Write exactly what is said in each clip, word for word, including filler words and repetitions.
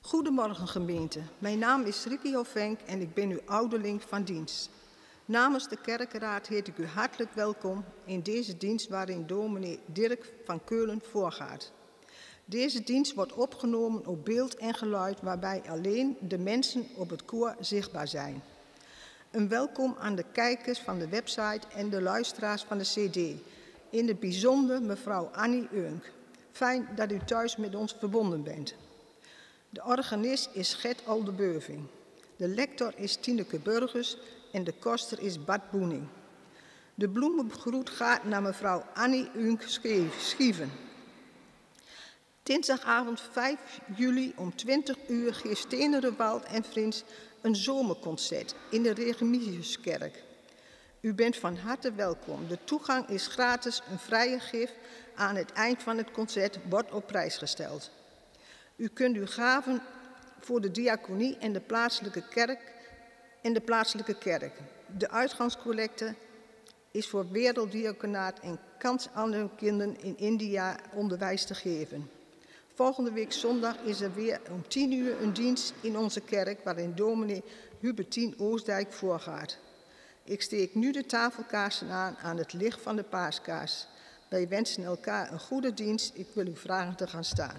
Goedemorgen gemeente, mijn naam is Ricky Hofvenk en ik ben uw ouderling van dienst. Namens de kerkenraad heet ik u hartelijk welkom in deze dienst waarin dominee Dirk van Keulen voorgaat. Deze dienst wordt opgenomen op beeld en geluid waarbij alleen de mensen op het koor zichtbaar zijn. Een welkom aan de kijkers van de website en de luisteraars van de C D. In het bijzonder mevrouw Annie Unk. Fijn dat u thuis met ons verbonden bent. De organist is Gert Oldebeuving. De lector is Tineke Burgers en de koster is Bart Boening. De bloemengroet gaat naar mevrouw Annie Unk Schieven. Dinsdagavond vijf juli om twintig uur geeft Stenere Wald en Vriends een zomerconcert in de Regemigiuskerk. U bent van harte welkom. De toegang is gratis, een vrije gif. Aan het eind van het concert wordt op prijs gesteld. U kunt uw gaven voor de diaconie en de plaatselijke kerk en de plaatselijke kerk. De uitgangscollecte is voor werelddiaconaat en kans aan kinderen in India onderwijs te geven. Volgende week zondag is er weer om tien uur een dienst in onze kerk waarin dominee Hubertien Oostdijk voorgaat. Ik steek nu de tafelkaarsen aan aan het licht van de paaskaars. Wij wensen elkaar een goede dienst. Ik wil u vragen te gaan staan.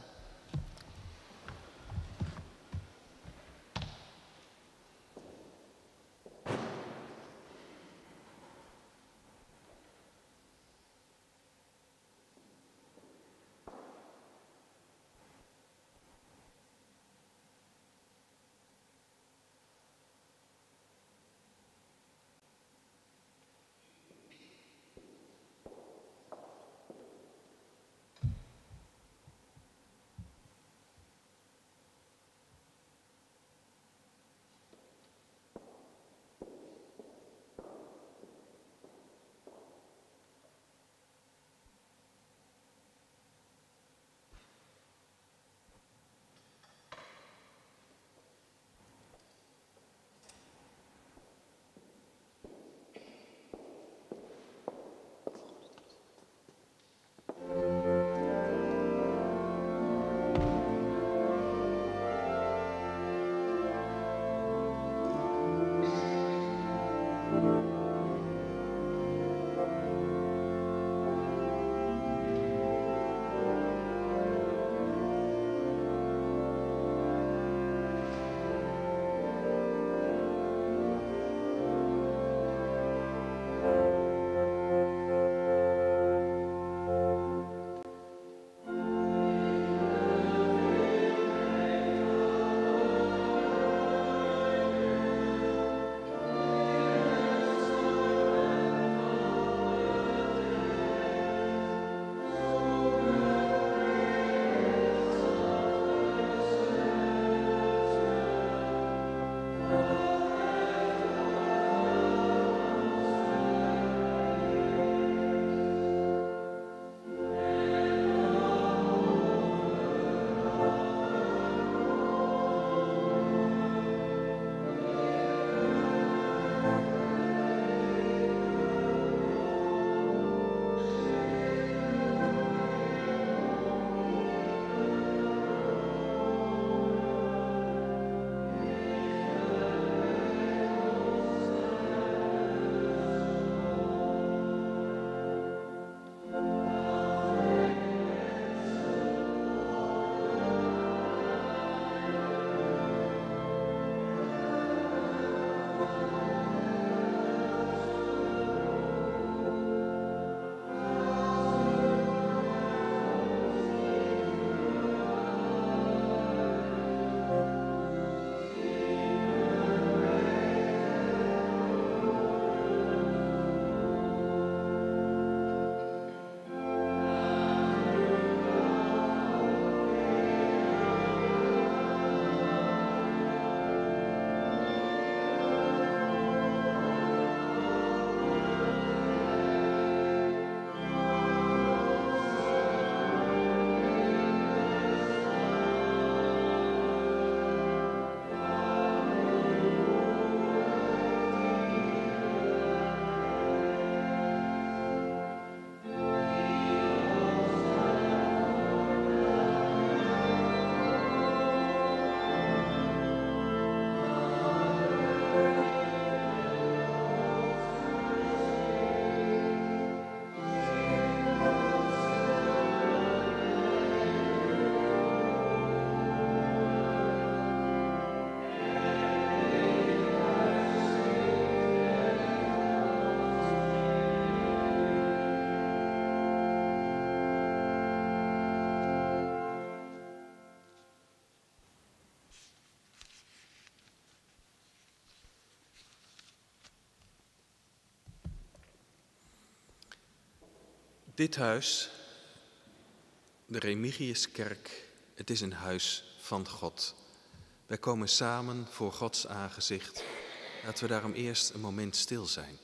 Dit huis, de Remigiuskerk, het is een huis van God. Wij komen samen voor Gods aangezicht. Laten we daarom eerst een moment stil zijn.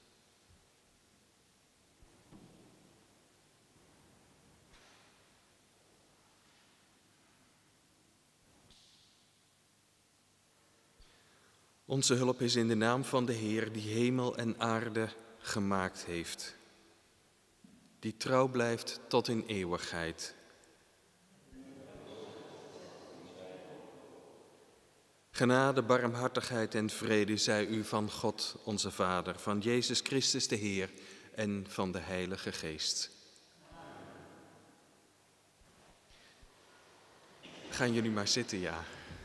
Onze hulp is in de naam van de Heer die hemel en aarde gemaakt heeft. Die trouw blijft tot in eeuwigheid. Genade, barmhartigheid en vrede zij u van God, onze Vader, van Jezus Christus de Heer en van de Heilige Geest. Gaan jullie maar zitten, ja.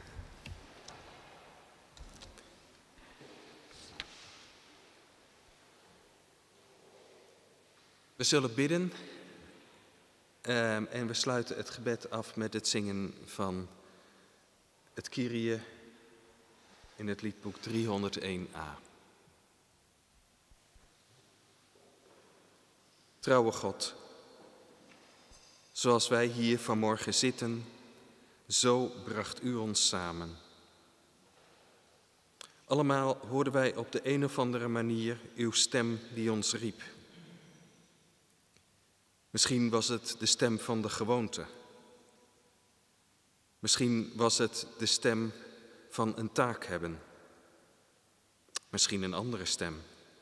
We zullen bidden uh, en we sluiten het gebed af met het zingen van het Kyrie in het liedboek driehonderdéén a. Trouwe God, zoals wij hier vanmorgen zitten, zo bracht u ons samen. Allemaal hoorden wij op de een of andere manier uw stem die ons riep. Misschien was het de stem van de gewoonte. Misschien was het de stem van een taak hebben. Misschien een andere stem.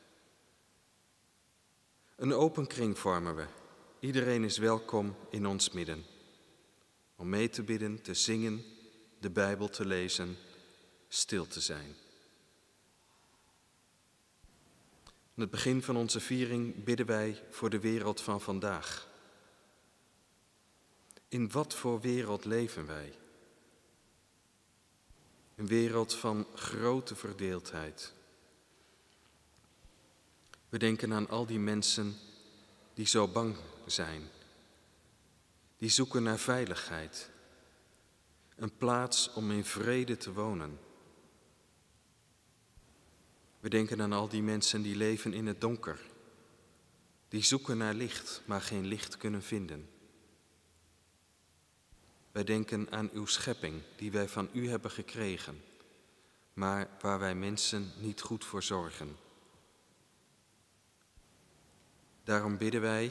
Een open kring vormen we. Iedereen is welkom in ons midden. Om mee te bidden, te zingen, de Bijbel te lezen, stil te zijn. Aan het begin van onze viering bidden wij voor de wereld van vandaag. In wat voor wereld leven wij? Een wereld van grote verdeeldheid. We denken aan al die mensen die zo bang zijn. Die zoeken naar veiligheid. Een plaats om in vrede te wonen. We denken aan al die mensen die leven in het donker. Die zoeken naar licht, maar geen licht kunnen vinden. Wij denken aan uw schepping die wij van u hebben gekregen, maar waar wij mensen niet goed voor zorgen. Daarom bidden wij.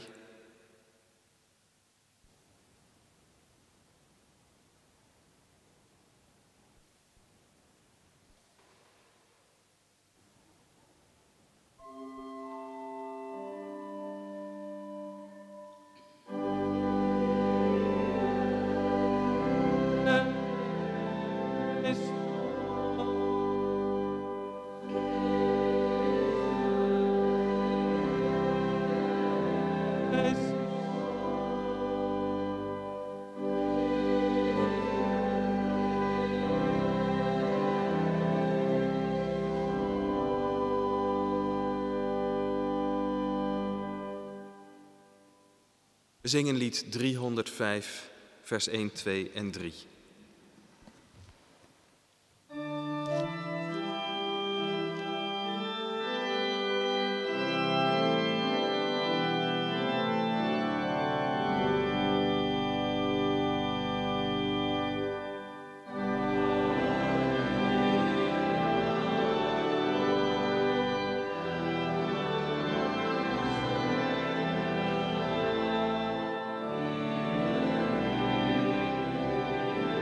We zingen lied driehonderdvijf, vers één, twee en drie. Amen.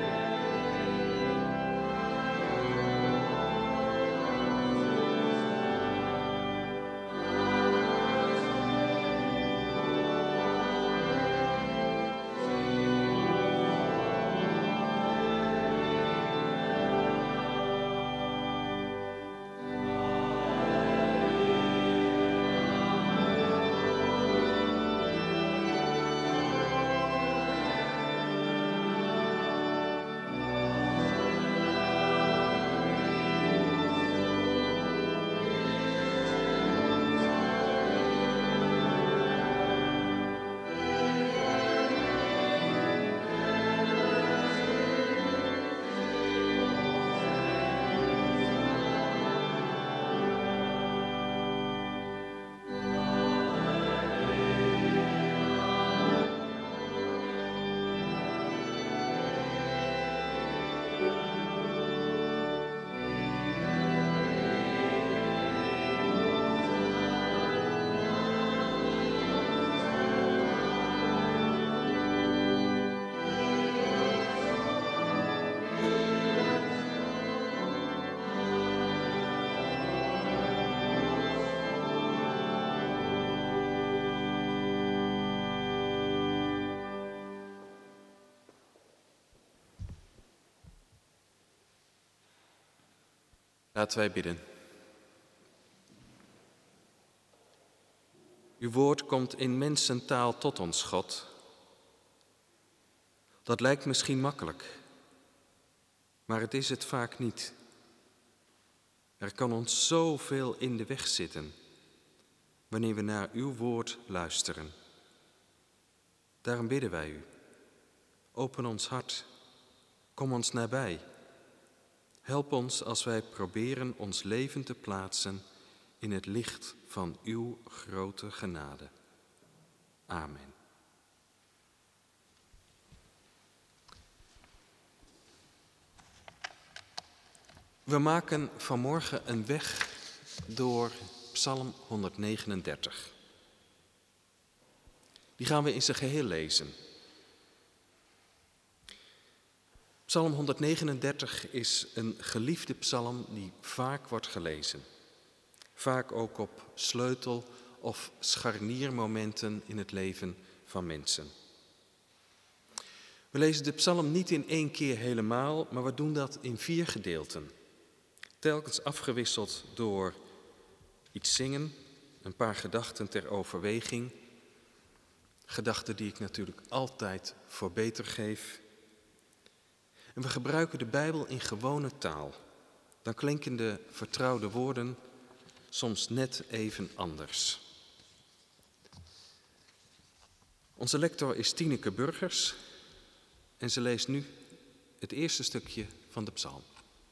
Laten wij bidden. Uw woord komt in mensentaal tot ons, God. Dat lijkt misschien makkelijk, maar het is het vaak niet. Er kan ons zoveel in de weg zitten wanneer we naar uw woord luisteren. Daarom bidden wij u. Open ons hart. Kom ons nabij. Help ons als wij proberen ons leven te plaatsen in het licht van uw grote genade. Amen. We maken vanmorgen een weg door Psalm honderdnegenendertig. Die gaan we in zijn geheel lezen. Psalm honderdnegenendertig is een geliefde psalm die vaak wordt gelezen. Vaak ook op sleutel- of scharniermomenten in het leven van mensen. We lezen de psalm niet in één keer helemaal, maar we doen dat in vier gedeelten. Telkens afgewisseld door iets zingen, een paar gedachten ter overweging. Gedachten die ik natuurlijk altijd voor beter geef. En we gebruiken de Bijbel in gewone taal. Dan klinken de vertrouwde woorden soms net even anders. Onze lector is Tineke Burgers en ze leest nu het eerste stukje van de psalm.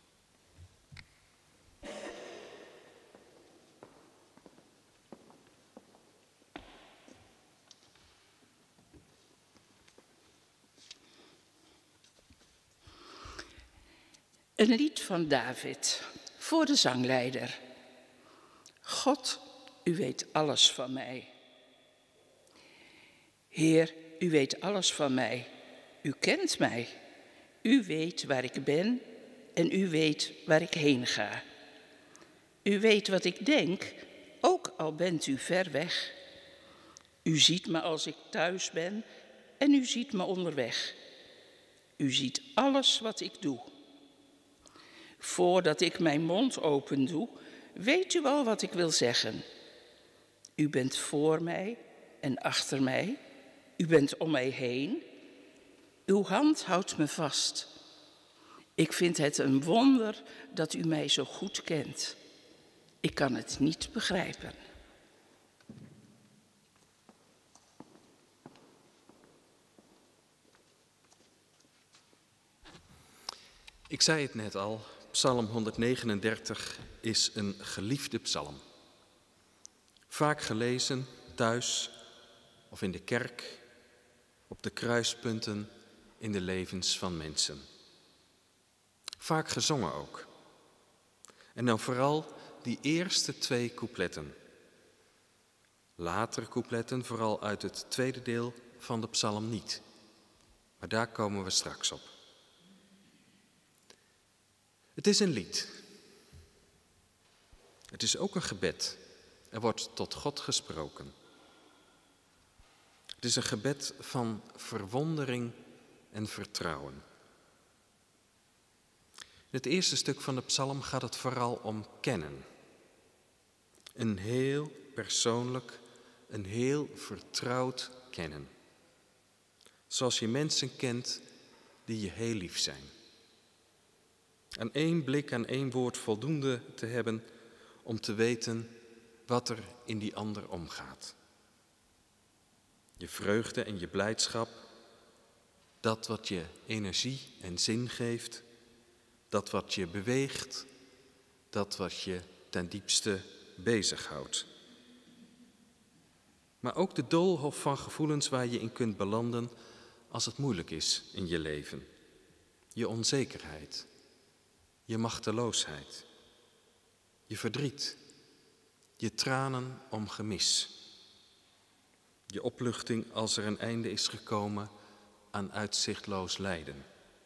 Een lied van David voor de zangleider. God, u weet alles van mij. Heer, u weet alles van mij. U kent mij. U weet waar ik ben en u weet waar ik heen ga. U weet wat ik denk, ook al bent u ver weg. U ziet me als ik thuis ben en u ziet me onderweg. U ziet alles wat ik doe. Voordat ik mijn mond open doe, weet u al wat ik wil zeggen. U bent voor mij en achter mij. U bent om mij heen. Uw hand houdt me vast. Ik vind het een wonder dat u mij zo goed kent. Ik kan het niet begrijpen. Ik zei het net al, Psalm honderdnegenendertig is een geliefde psalm. Vaak gelezen thuis of in de kerk, op de kruispunten in de levens van mensen. Vaak gezongen ook. En dan vooral die eerste twee coupletten. Latere coupletten, vooral uit het tweede deel van de psalm niet. Maar daar komen we straks op. Het is een lied. Het is ook een gebed. Er wordt tot God gesproken. Het is een gebed van verwondering en vertrouwen. In het eerste stuk van de psalm gaat het vooral om kennen. Een heel persoonlijk, een heel vertrouwd kennen. Zoals je mensen kent die je heel lief zijn. Aan één blik, aan één woord voldoende te hebben om te weten wat er in die ander omgaat. Je vreugde en je blijdschap, dat wat je energie en zin geeft, dat wat je beweegt, dat wat je ten diepste bezighoudt. Maar ook de doolhof van gevoelens waar je in kunt belanden als het moeilijk is in je leven. Je onzekerheid, je machteloosheid, je verdriet, je tranen om gemis. Je opluchting als er een einde is gekomen aan uitzichtloos lijden.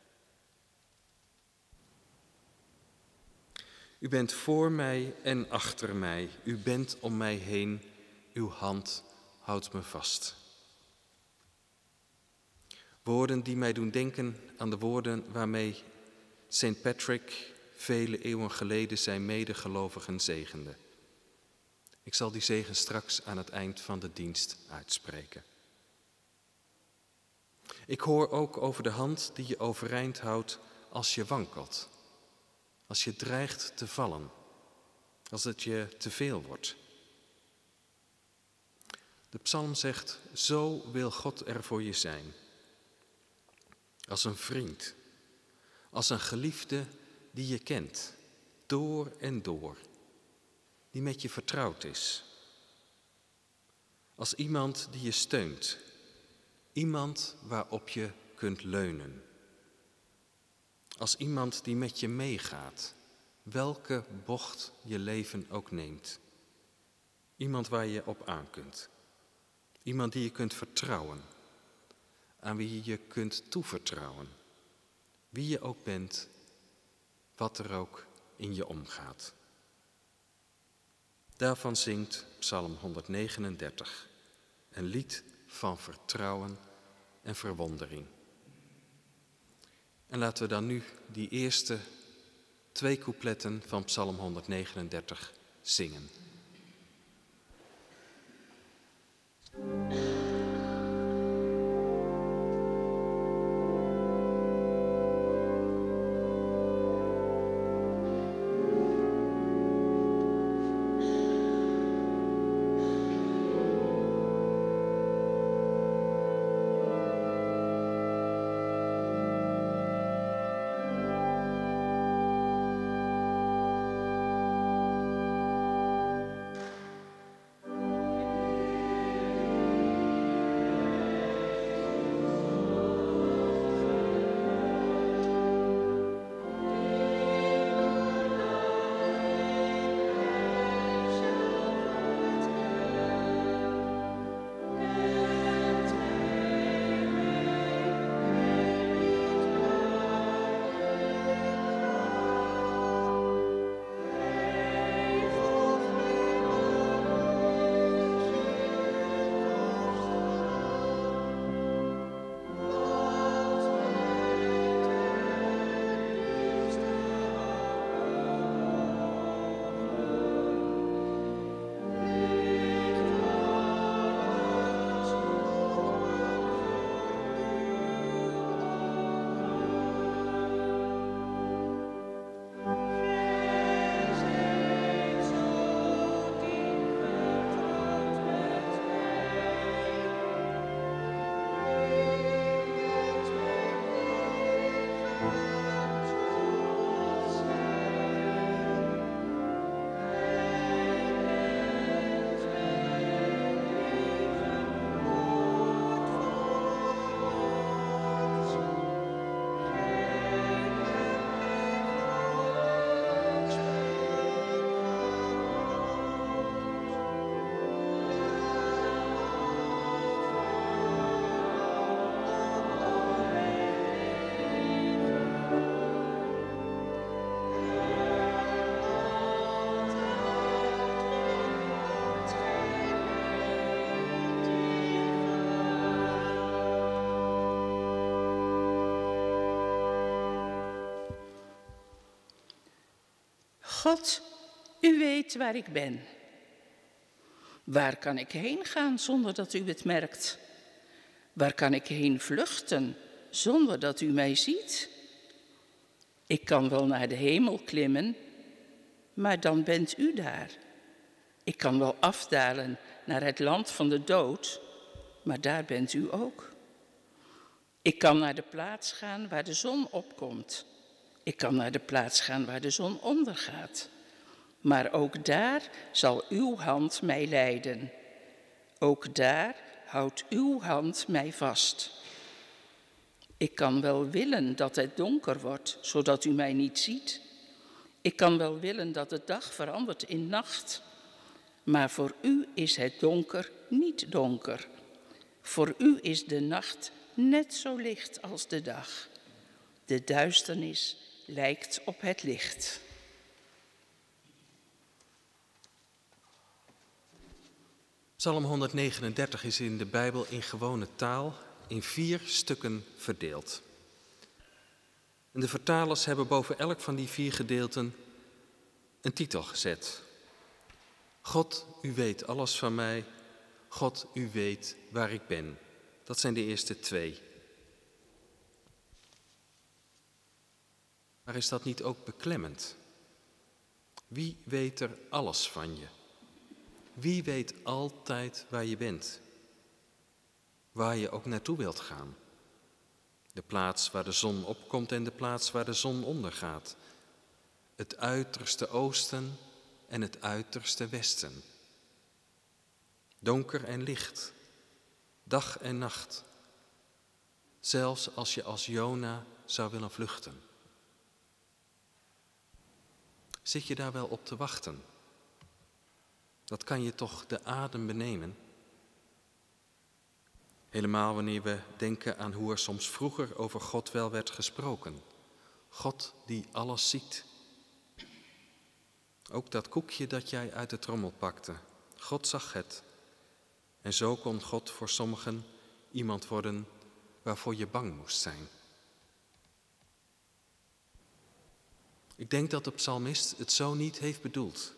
U bent voor mij en achter mij, u bent om mij heen, uw hand houdt me vast. Woorden die mij doen denken aan de woorden waarmee Saint Patrick vele eeuwen geleden zijn medegelovigen zegende. Ik zal die zegen straks aan het eind van de dienst uitspreken. Ik hoor ook over de hand die je overeind houdt als je wankelt, als je dreigt te vallen, als het je te veel wordt. De psalm zegt, zo wil God er voor je zijn. Als een vriend, als een geliefde die je kent, door en door, die met je vertrouwd is. Als iemand die je steunt, iemand waarop je kunt leunen. Als iemand die met je meegaat, welke bocht je leven ook neemt. Iemand waar je op aan kunt. Iemand die je kunt vertrouwen, aan wie je je kunt toevertrouwen. Wie je ook bent, wat er ook in je omgaat. Daarvan zingt Psalm honderdnegenendertig, een lied van vertrouwen en verwondering. En laten we dan nu die eerste twee coupletten van Psalm honderdnegenendertig zingen. God, u weet waar ik ben. Waar kan ik heen gaan zonder dat u het merkt? Waar kan ik heen vluchten zonder dat u mij ziet? Ik kan wel naar de hemel klimmen, maar dan bent u daar. Ik kan wel afdalen naar het land van de dood, maar daar bent u ook. Ik kan naar de plaats gaan waar de zon opkomt. Ik kan naar de plaats gaan waar de zon ondergaat. Maar ook daar zal uw hand mij leiden. Ook daar houdt uw hand mij vast. Ik kan wel willen dat het donker wordt, zodat u mij niet ziet. Ik kan wel willen dat de dag verandert in nacht. Maar voor u is het donker niet donker. Voor u is de nacht net zo licht als de dag. De duisternis lijkt op het licht. Psalm honderdnegenendertig is in de Bijbel in gewone taal in vier stukken verdeeld. En de vertalers hebben boven elk van die vier gedeelten een titel gezet. God, u weet alles van mij. God, u weet waar ik ben. Dat zijn de eerste twee. Maar is dat niet ook beklemmend? Wie weet er alles van je? Wie weet altijd waar je bent? Waar je ook naartoe wilt gaan? De plaats waar de zon opkomt en de plaats waar de zon ondergaat. Het uiterste oosten en het uiterste westen. Donker en licht, dag en nacht. Zelfs als je als Jona zou willen vluchten. Zit je daar wel op te wachten? Dat kan je toch de adem benemen? Helemaal wanneer we denken aan hoe er soms vroeger over God wel werd gesproken. God die alles ziet. Ook dat koekje dat jij uit de trommel pakte. God zag het. En zo kon God voor sommigen iemand worden waarvoor je bang moest zijn. Ik denk dat de psalmist het zo niet heeft bedoeld.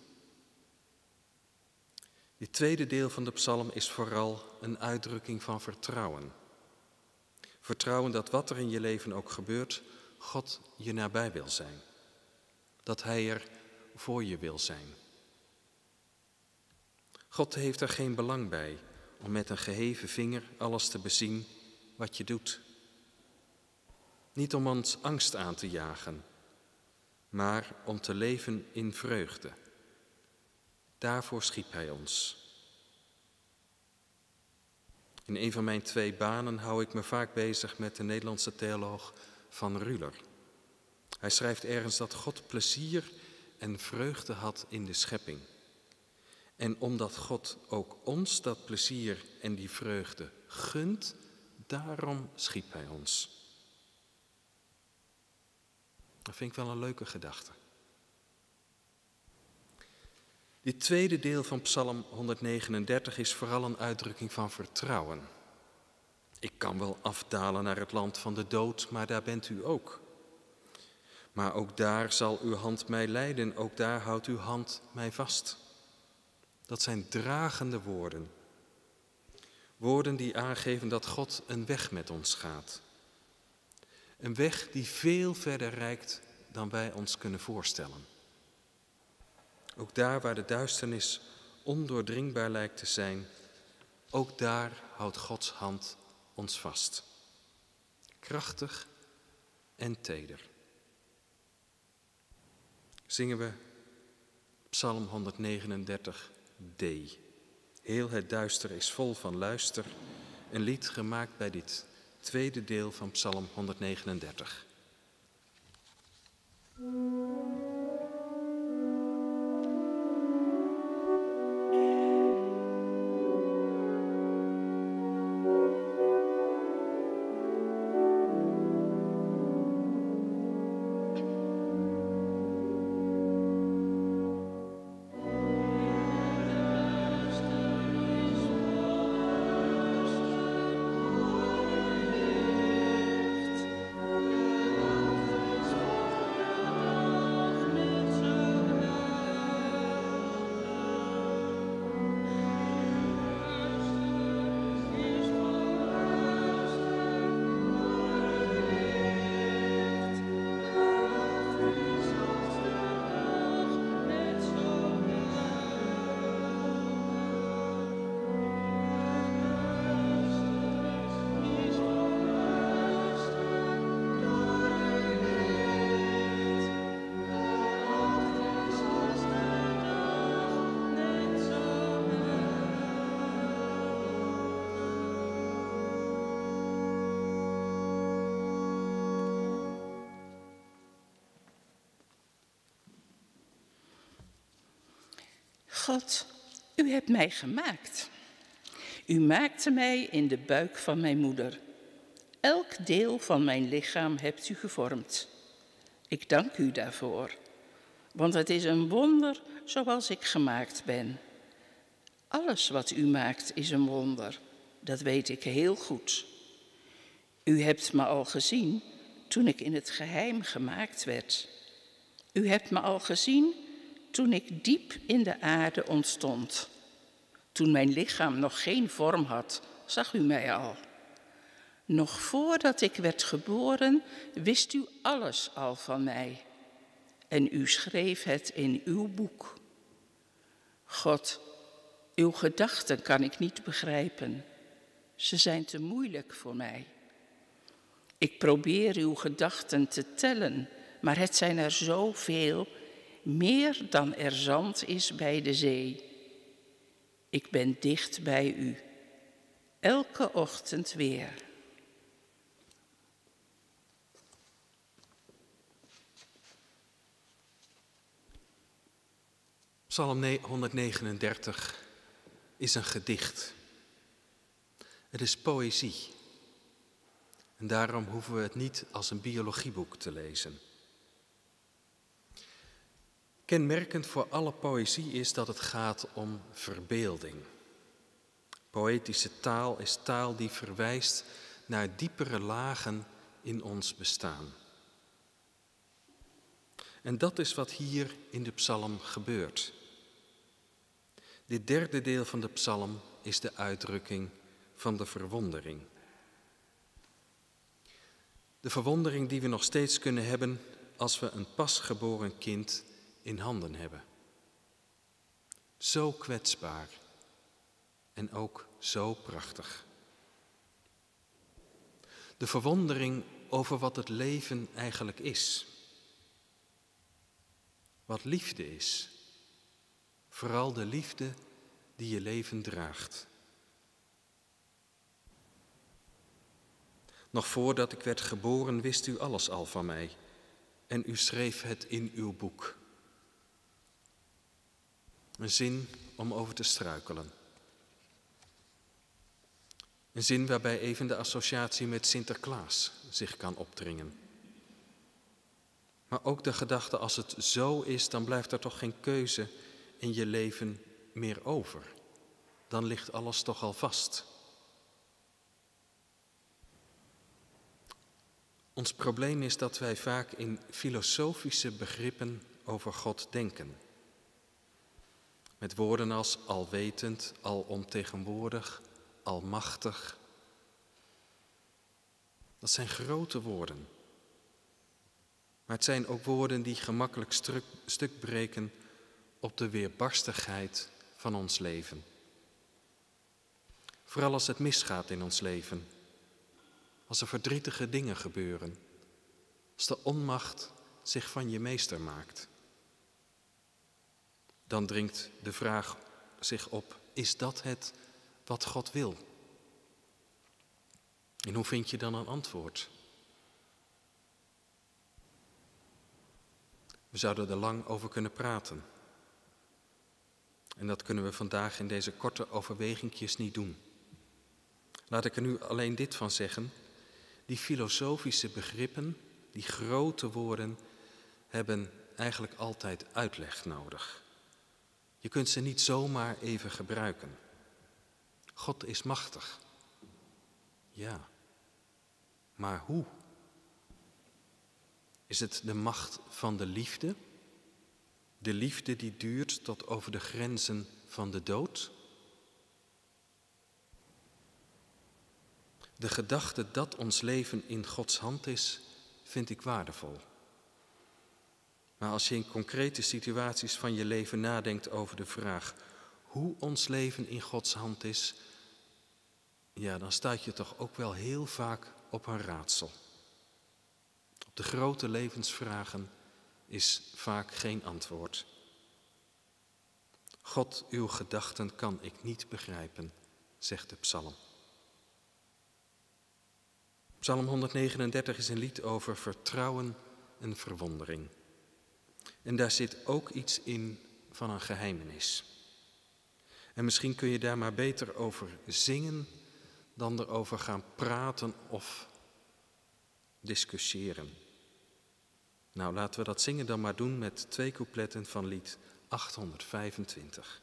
Dit tweede deel van de psalm is vooral een uitdrukking van vertrouwen. Vertrouwen dat wat er in je leven ook gebeurt, God je nabij wil zijn. Dat Hij er voor je wil zijn. God heeft er geen belang bij om met een geheven vinger alles te bezien wat je doet. Niet om ons angst aan te jagen, maar om te leven in vreugde. Daarvoor schiep Hij ons. In een van mijn twee banen hou ik me vaak bezig met de Nederlandse theoloog Van Ruler. Hij schrijft ergens dat God plezier en vreugde had in de schepping. En omdat God ook ons dat plezier en die vreugde gunt, daarom schiep Hij ons. Dat vind ik wel een leuke gedachte. Dit tweede deel van Psalm honderdnegenendertig is vooral een uitdrukking van vertrouwen. Ik kan wel afdalen naar het land van de dood, maar daar bent u ook. Maar ook daar zal uw hand mij leiden, ook daar houdt uw hand mij vast. Dat zijn dragende woorden. Woorden die aangeven dat God een weg met ons gaat. Een weg die veel verder reikt dan wij ons kunnen voorstellen. Ook daar waar de duisternis ondoordringbaar lijkt te zijn, ook daar houdt Gods hand ons vast. Krachtig en teder. Zingen we Psalm honderdnegenendertig D. Heel het duister is vol van luister. Een lied gemaakt bij dit tweede deel van Psalm honderdnegenendertig. God, u hebt mij gemaakt. U maakte mij in de buik van mijn moeder. Elk deel van mijn lichaam hebt u gevormd. Ik dank u daarvoor, want het is een wonder zoals ik gemaakt ben. Alles wat u maakt is een wonder, dat weet ik heel goed. U hebt me al gezien toen ik in het geheim gemaakt werd. U hebt me al gezien toen ik diep in de aarde ontstond. Toen mijn lichaam nog geen vorm had, zag u mij al. Nog voordat ik werd geboren, wist u alles al van mij. En u schreef het in uw boek. God, uw gedachten kan ik niet begrijpen. Ze zijn te moeilijk voor mij. Ik probeer uw gedachten te tellen, maar het zijn er zoveel, meer dan er zand is bij de zee. Ik ben dicht bij u, elke ochtend weer. Psalm honderdnegenendertig is een gedicht. Het is poëzie. En daarom hoeven we het niet als een biologieboek te lezen. Kenmerkend voor alle poëzie is dat het gaat om verbeelding. Poëtische taal is taal die verwijst naar diepere lagen in ons bestaan. En dat is wat hier in de psalm gebeurt. Dit derde deel van de psalm is de uitdrukking van de verwondering. De verwondering die we nog steeds kunnen hebben als we een pasgeboren kind in handen hebben. Zo kwetsbaar en ook zo prachtig. De verwondering over wat het leven eigenlijk is. Wat liefde is. Vooral de liefde die je leven draagt. Nog voordat ik werd geboren wist u alles al van mij en u schreef het in uw boek. Een zin om over te struikelen. Een zin waarbij even de associatie met Sinterklaas zich kan opdringen. Maar ook de gedachte, als het zo is, dan blijft er toch geen keuze in je leven meer over. Dan ligt alles toch al vast. Ons probleem is dat wij vaak in filosofische begrippen over God denken. Met woorden als alwetend, alomtegenwoordig, almachtig. Dat zijn grote woorden. Maar het zijn ook woorden die gemakkelijk stuk, stuk breken op de weerbarstigheid van ons leven. Vooral als het misgaat in ons leven. Als er verdrietige dingen gebeuren. Als de onmacht zich van je meester maakt. Dan dringt de vraag zich op, is dat het wat God wil? En hoe vind je dan een antwoord? We zouden er lang over kunnen praten. En dat kunnen we vandaag in deze korte overwegingjes niet doen. Laat ik er nu alleen dit van zeggen. Die filosofische begrippen, die grote woorden, hebben eigenlijk altijd uitleg nodig. Je kunt ze niet zomaar even gebruiken. God is machtig. Ja, maar hoe? Is het de macht van de liefde? De liefde die duurt tot over de grenzen van de dood? De gedachte dat ons leven in Gods hand is, vind ik waardevol. Maar als je in concrete situaties van je leven nadenkt over de vraag hoe ons leven in Gods hand is, ja, dan staat je toch ook wel heel vaak op een raadsel. Op de grote levensvragen is vaak geen antwoord. God, uw gedachten kan ik niet begrijpen, zegt de psalm. Psalm honderdnegenendertig is een lied over vertrouwen en verwondering. En daar zit ook iets in van een geheimenis. En misschien kun je daar maar beter over zingen dan erover gaan praten of discussiëren. Nou, laten we dat zingen dan maar doen met twee coupletten van lied achthonderdvijfentwintig.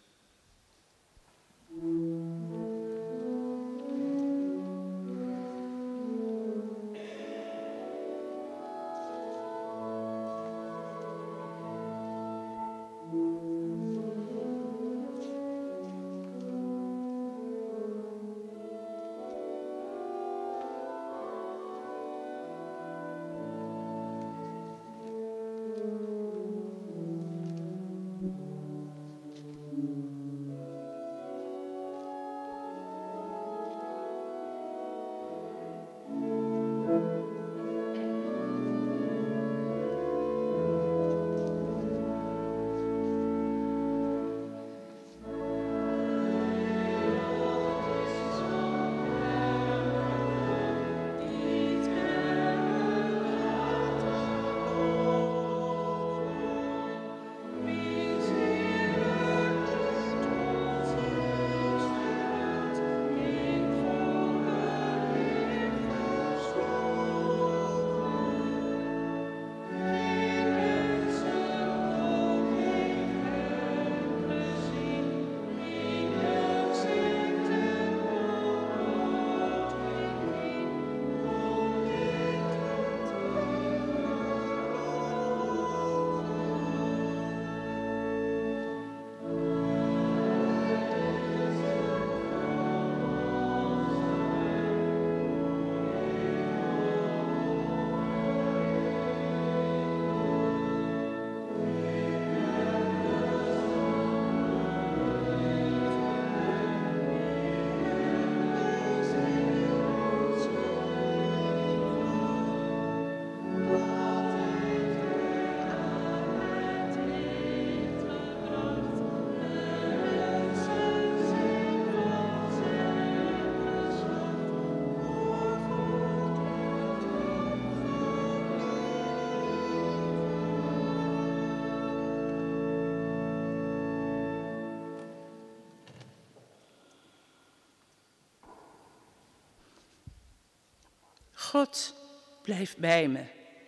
God, blijf bij me.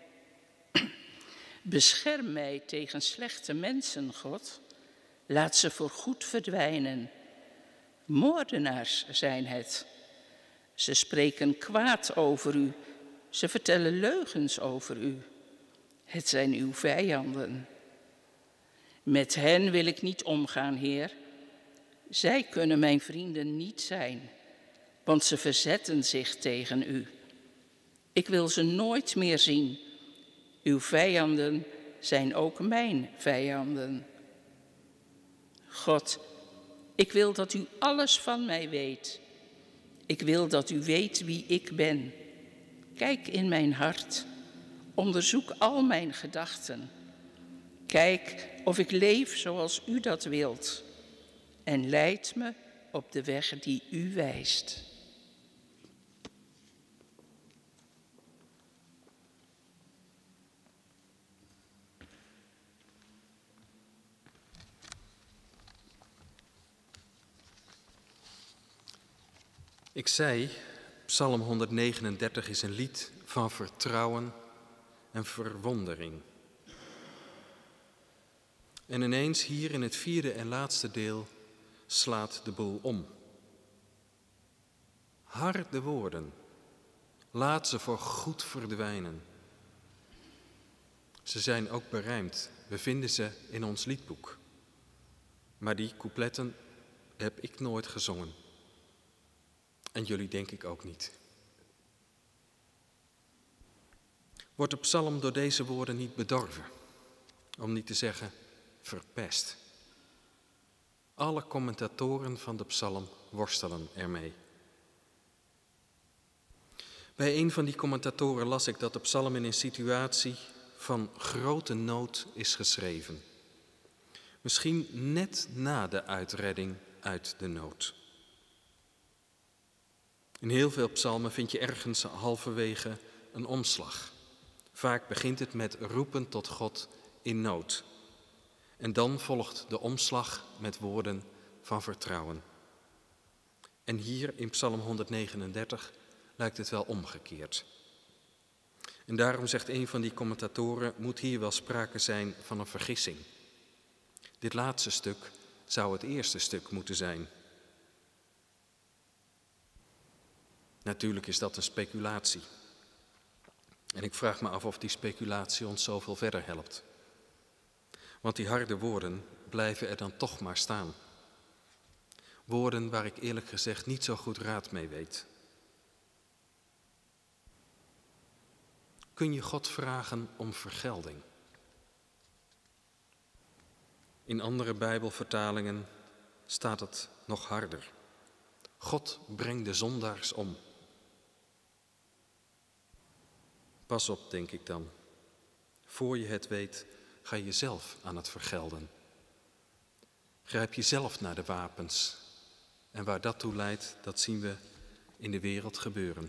Bescherm mij tegen slechte mensen, God. Laat ze voorgoed verdwijnen. Moordenaars zijn het. Ze spreken kwaad over u. Ze vertellen leugens over u. Het zijn uw vijanden. Met hen wil ik niet omgaan, Heer. Zij kunnen mijn vrienden niet zijn, want ze verzetten zich tegen u. Ik wil ze nooit meer zien. Uw vijanden zijn ook mijn vijanden. God, ik wil dat u alles van mij weet. Ik wil dat u weet wie ik ben. Kijk in mijn hart. Onderzoek al mijn gedachten. Kijk of ik leef zoals u dat wilt. En leid me op de weg die u wijst. Ik zei, Psalm honderdnegenendertig is een lied van vertrouwen en verwondering. En ineens hier in het vierde en laatste deel slaat de boel om. Harde woorden, laat ze voor goed verdwijnen. Ze zijn ook berijmd, we vinden ze in ons liedboek. Maar die coupletten heb ik nooit gezongen. En jullie denk ik ook niet. Wordt de psalm door deze woorden niet bedorven? Om niet te zeggen verpest. Alle commentatoren van de psalm worstelen ermee. Bij een van die commentatoren las ik dat de psalm in een situatie van grote nood is geschreven. Misschien net na de uitredding uit de nood. In heel veel psalmen vind je ergens halverwege een omslag. Vaak begint het met roepen tot God in nood. En dan volgt de omslag met woorden van vertrouwen. En hier in Psalm honderdnegenendertig lijkt het wel omgekeerd. En daarom zegt een van die commentatoren, moet hier wel sprake zijn van een vergissing. Dit laatste stuk zou het eerste stuk moeten zijn. Natuurlijk is dat een speculatie. En ik vraag me af of die speculatie ons zoveel verder helpt. Want die harde woorden blijven er dan toch maar staan. Woorden waar ik eerlijk gezegd niet zo goed raad mee weet. Kun je God vragen om vergelding? In andere Bijbelvertalingen staat het nog harder. God brengt de zondaars om. Pas op, denk ik dan. Voor je het weet, ga je zelf aan het vergelden. Grijp je zelf naar de wapens. En waar dat toe leidt, dat zien we in de wereld gebeuren.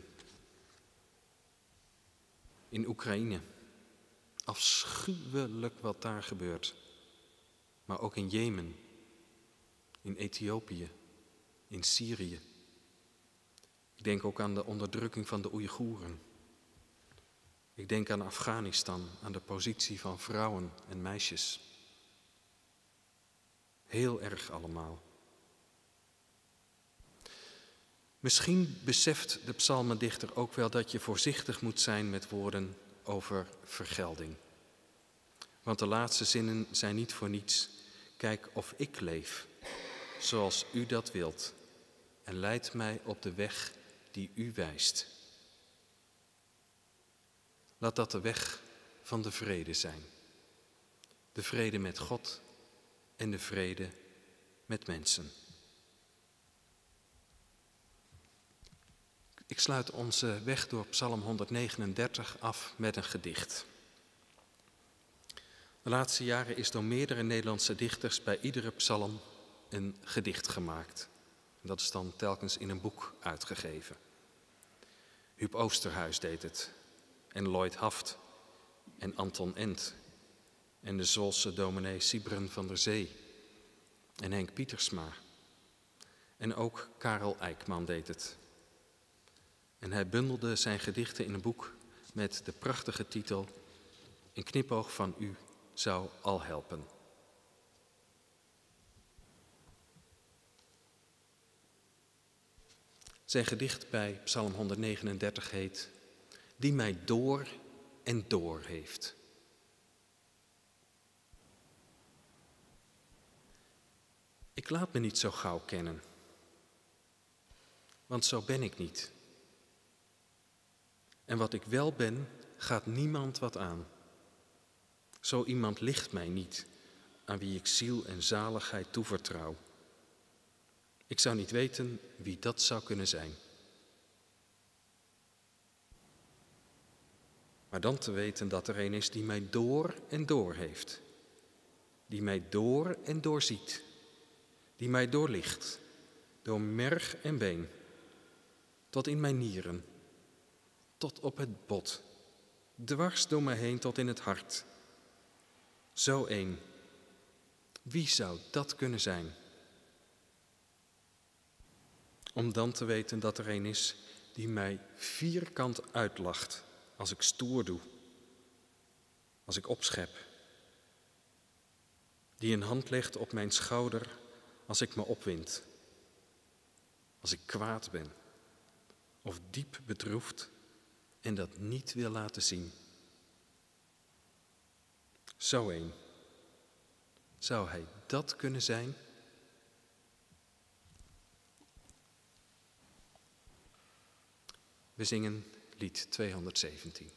In Oekraïne. Afschuwelijk wat daar gebeurt. Maar ook in Jemen. In Ethiopië. In Syrië. Ik denk ook aan de onderdrukking van de Oeigoeren. Ik denk aan Afghanistan, aan de positie van vrouwen en meisjes. Heel erg allemaal. Misschien beseft de psalmendichter ook wel dat je voorzichtig moet zijn met woorden over vergelding. Want de laatste zinnen zijn niet voor niets. Kijk of ik leef, zoals u dat wilt, en leid mij op de weg die u wijst. Laat dat de weg van de vrede zijn. De vrede met God en de vrede met mensen. Ik sluit onze weg door Psalm honderdnegenendertig af met een gedicht. De laatste jaren is door meerdere Nederlandse dichters bij iedere psalm een gedicht gemaakt. Dat is dan telkens in een boek uitgegeven. Huub Oosterhuis deed het. En Lloyd Haft. En Anton Ent. En de Zwolse dominee Siebren van der Zee. En Henk Pietersma. En ook Karel Eijkman deed het. En hij bundelde zijn gedichten in een boek met de prachtige titel Een knipoog van u zou al helpen. Zijn gedicht bij Psalm honderdnegenendertig heet Die mij door en door heeft. Ik laat me niet zo gauw kennen, want zo ben ik niet. En wat ik wel ben, gaat niemand wat aan. Zo iemand ligt mij niet, aan wie ik ziel en zaligheid toevertrouw. Ik zou niet weten wie dat zou kunnen zijn. Maar dan te weten dat er een is die mij door en door heeft. Die mij door en door ziet. Die mij doorlicht, door merg en been, tot in mijn nieren, tot op het bot, dwars door mij heen tot in het hart. Zo een, wie zou dat kunnen zijn? Om dan te weten dat er een is die mij vierkant uitlacht als ik stoer doe, als ik opschep. Die een hand legt op mijn schouder als ik me opwind, als ik kwaad ben of diep bedroefd en dat niet wil laten zien. Zo een, zou hij dat kunnen zijn? We zingen lied tweehonderdzeventien.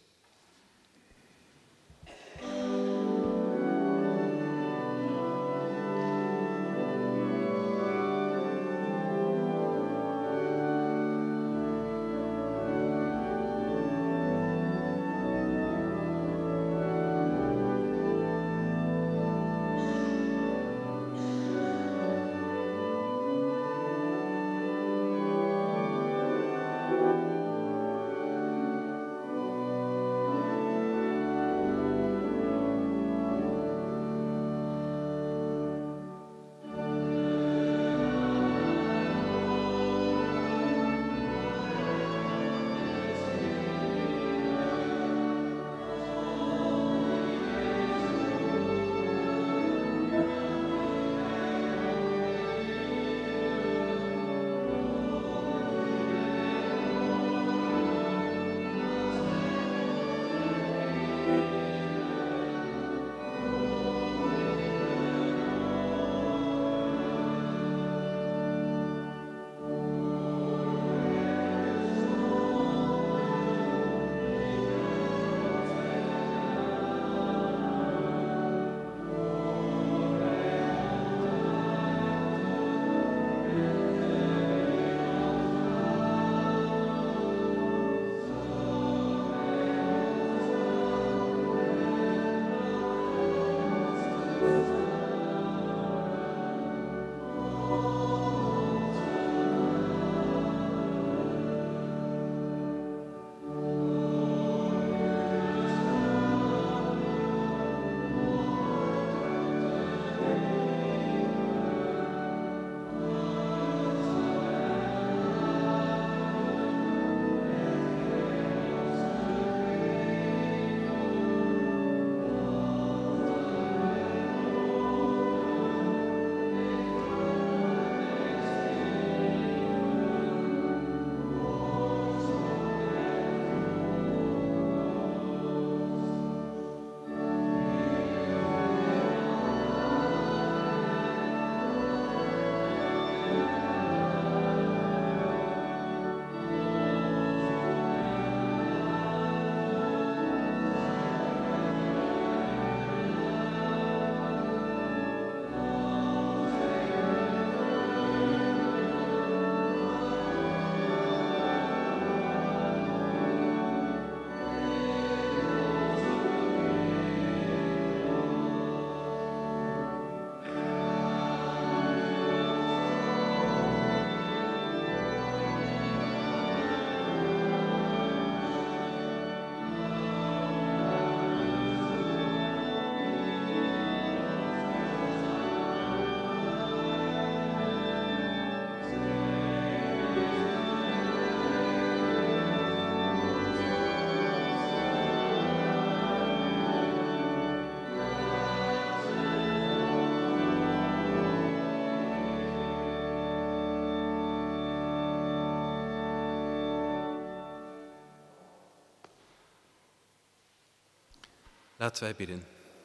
Laten wij bidden.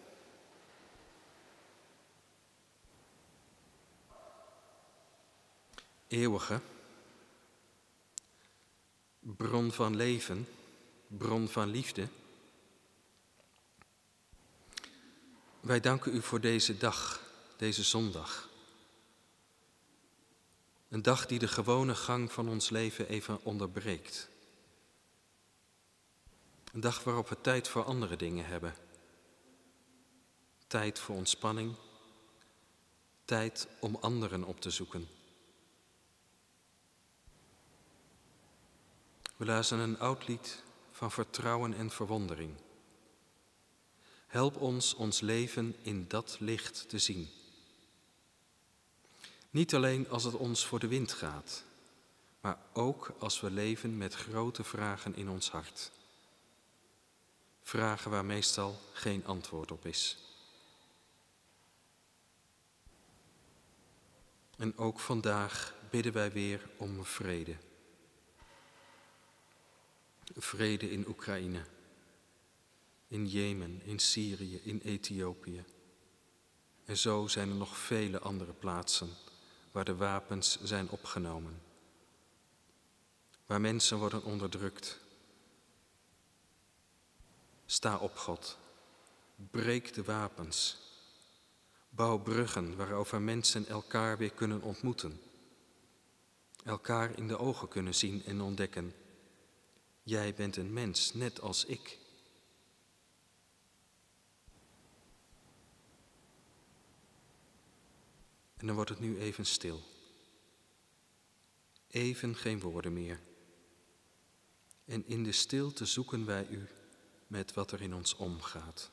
Eeuwige, bron van leven, bron van liefde. Wij danken u voor deze dag, deze zondag. Een dag die de gewone gang van ons leven even onderbreekt. Een dag waarop we tijd voor andere dingen hebben. Tijd voor ontspanning. Tijd om anderen op te zoeken. We luisteren een oud lied van vertrouwen en verwondering. Help ons ons leven in dat licht te zien. Niet alleen als het ons voor de wind gaat, maar ook als we leven met grote vragen in ons hart. Vragen waar meestal geen antwoord op is. En ook vandaag bidden wij weer om vrede. Vrede in Oekraïne, in Jemen, in Syrië, in Ethiopië. En zo zijn er nog vele andere plaatsen waar de wapens zijn opgenomen. Waar mensen worden onderdrukt. Sta op, God. Breek de wapens. Bouw bruggen waarover mensen elkaar weer kunnen ontmoeten. Elkaar in de ogen kunnen zien en ontdekken. Jij bent een mens, net als ik. En dan wordt het nu even stil. Even geen woorden meer. En in de stilte zoeken wij u met wat er in ons omgaat.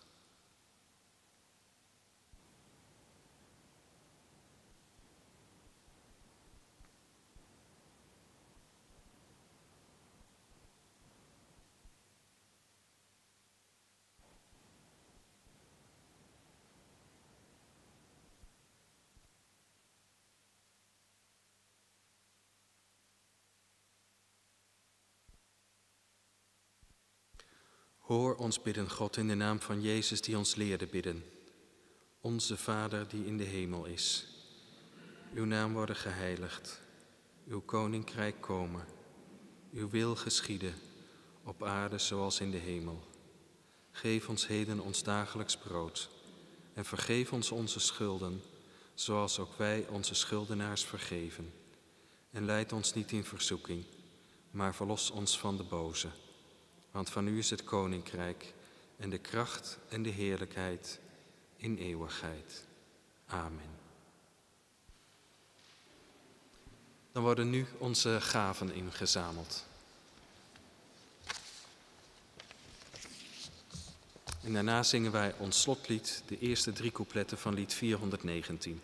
Hoor ons bidden, God, in de naam van Jezus die ons leerde bidden. Onze Vader die in de hemel is. Uw naam worden geheiligd. Uw koninkrijk komen. Uw wil geschieden, op aarde zoals in de hemel. Geef ons heden ons dagelijks brood. En vergeef ons onze schulden, zoals ook wij onze schuldenaars vergeven. En leid ons niet in verzoeking, maar verlos ons van de boze. Want van u is het koninkrijk en de kracht en de heerlijkheid in eeuwigheid. Amen. Dan worden nu onze gaven ingezameld. En daarna zingen wij ons slotlied, de eerste drie coupletten van lied vierhonderdnegentien.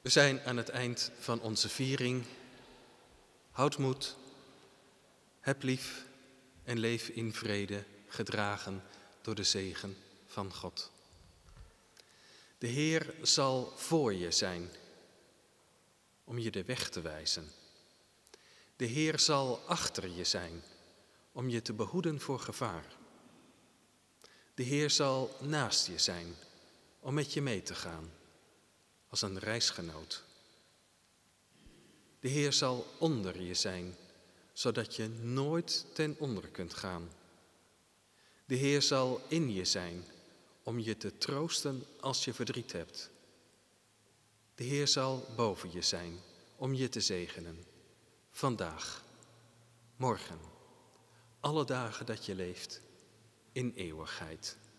We zijn aan het eind van onze viering. Houd moed, heb lief en leef in vrede, gedragen door de zegen van God. De Heer zal voor je zijn, om je de weg te wijzen. De Heer zal achter je zijn, om je te behoeden voor gevaar. De Heer zal naast je zijn, om met je mee te gaan, als een reisgenoot. De Heer zal onder je zijn, zodat je nooit ten onder kunt gaan. De Heer zal in je zijn, om je te troosten als je verdriet hebt. De Heer zal boven je zijn, om je te zegenen. Vandaag, morgen, alle dagen dat je leeft, in eeuwigheid.